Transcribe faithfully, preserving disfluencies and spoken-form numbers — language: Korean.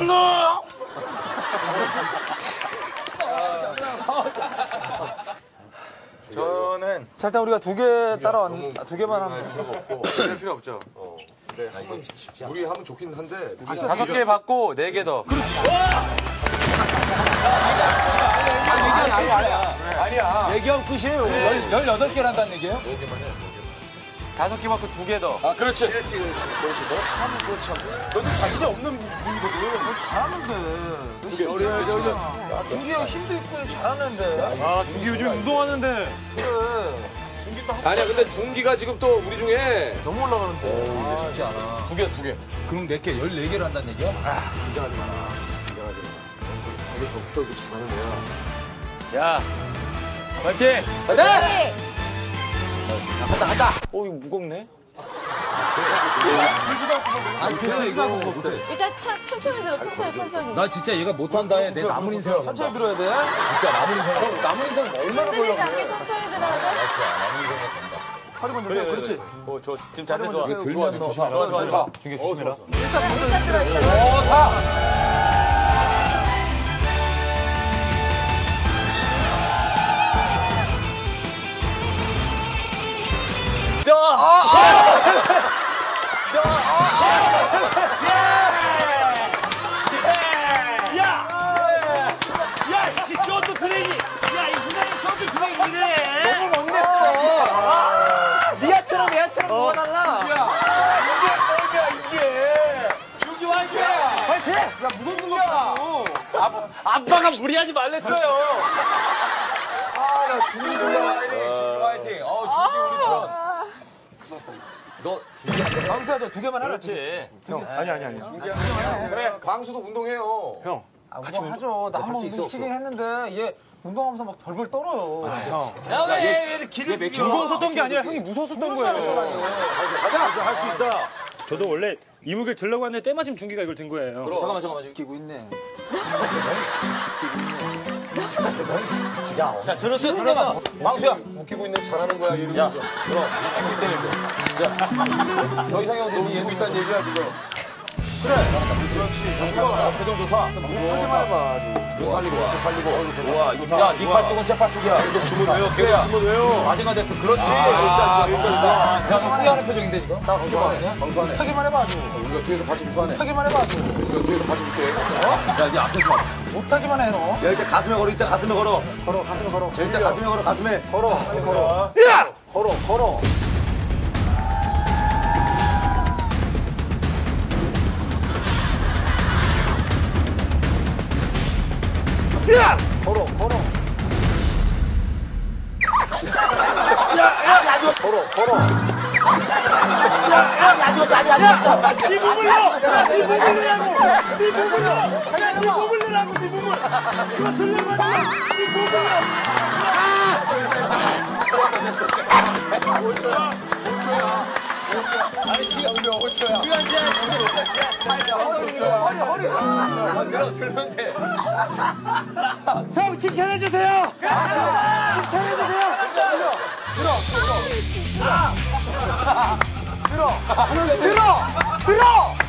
저는 자, 일단 우리가 두 개 따라왔, 두 개만 하면 필요가 없고 할 필요 없죠. 어. 근데 한번 우리 하면 좋긴 한데 다섯 개 받고 네 개 더. 그렇지. 아니야. 얘기하면 끝이에요. 열여덟 개를 한다는 얘기예요? 네 개만 해. 다섯 개 받고 두 개 더. 아 그렇지. 그렇지. 그렇지. 너 참, 너 참. 너 좀 자신이 없는 분이거든. 너 잘하는데. 두개 우리, 여기, 여기. 야, 준기 형 힘도 있고 잘하는데. 아, 준기 요즘 운동하는데. 그래. 아니야 근데 중기가 지금 또 우리 중에 너무 올라가는데. 아, 쉽지 않아. 두 개 두 개. 그럼 몇 개, 열네 개를 한다는 얘기야? 긴장하지 마라. 긴장하지 마. 되게 적극적이고 잘하는 애야. 자, 화이팅! 가자! 간다 간다. 오 이거 무겁네. 아니, 들기가 무겁대. 일단 차, 천천히 들어, 천천히, 천천히. 나 진짜 얘가 못한다 해. 내 남은 인생. 천천히 들어야 돼. 진짜 남은 인생. 남은 인생 얼마나 흔들리지 않게 천천히 들어야 돼. 허리 먼저 세요. 그렇지. 어, 저 지금 자세 좋아. 그래, 들면 너 좋아 좋아 좋아. 준기 조심해라. 일단, 일단 들어, 일단 들어. 야, 씨, 저것도 그레이. 야, 이 부산에 저것도 그레이 이래. 너무 먹네. 니아처럼 얘처럼 뭐가 달라. 준기 화이팅! 파이팅! 야, 무겁는 거 같고. 아빠가 무리하지 말랬어요. 아, 나 준기 올라와야 돼. 준기 화이팅. 어, 준기 우리 편. 너 준기 광수야, 저 두 개만 하라. 그렇지. 아니, 아니, 아니. 그래 광수도 운동해요. 형. 아, 그거 하죠. 나 한 번 운동시키긴 했는데 얘 운동하면서 막 벌벌 떨어요. 형. 야, 왜, 왜 길을 비켜? 무서웠던 게 아니라 형이 무서웠던 거예요. 할 수 있다. 저도 원래 이무길 들려고 했는데 때마침 준기가 이걸 든 거예요. 잠깐만 잠깐만. 웃기고 있네. 자 들었어 들었어. 광수야 웃기고 있는 잘하는 거야 이러고 야, 있어. 그럼 웃기기 때문에. 자, 더 이상이 어디 웃기고 있다는 얘기야 지금. 어, 표정 좋다. 하기만 해봐. 아주. 눈 살리고 눈 살리고. 좋아. 이거 야, 네 팔뚝은 새 팔뚝이야. 계속 주문 외워. 계속 주문 외워. 마지막 제트 그렇지. 일단 일단 좋아. 야, 너 후회하는 표정인데 지금? 나 그거 아니야? 광수하네. 하기만 해봐. 아주. 우리가 뒤에서 받쳐줄까 하네. 하기만 해봐. 아주. 우리가 뒤에서 받쳐줄게. 야, 네 앞에서 봐. 못하기만 해, 너. 야, 일단 가슴에 걸어, 일단 가슴에 걸어. 걸어, 가슴에 걸어. 자, 일단 가슴에 걸어, 가슴에. 걸어, 빨리 걸어. 야! 걸어, 걸어. 야! 걸어, 걸어. 걸어, 걸어. 안 죽었어, 아직 안 죽었어. 네 몸을 넣어! 네 몸을 넣으라고! 네 몸을 넣어! 야, 네 몸을 넣으라고, 네 몸을! 이거 들려가지고! 네 몸을 넣어! 아니, 지금 오 초야. 지금 이제 허리, 허리. 아, 내가 들면 돼. 형, 칭찬해주세요! 칭찬해주세요. 들어, 들어. 들어. 들어. 들어. 들어.